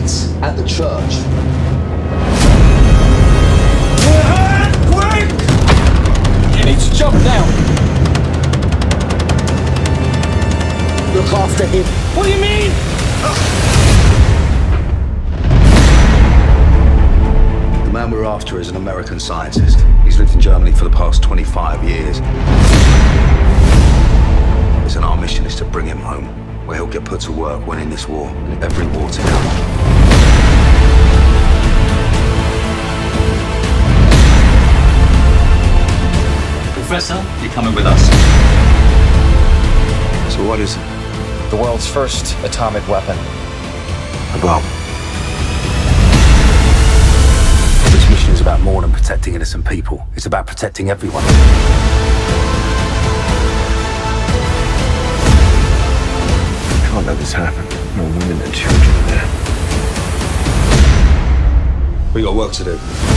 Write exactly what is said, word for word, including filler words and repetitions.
elites at the church. Quick! You need to jump now. Look after him. What do you mean? The man we're after is an American scientist. He's lived in Germany for the past twenty-five years. Listen, our mission is to bring him home, where he'll get put to work winning this war and every war to come. Professor, you're coming with us. So what is it? The world's first atomic weapon. A bomb. This mission is about more than protecting innocent people. It's about protecting everyone. We can't let this happen. More women and children are there. We got work to do.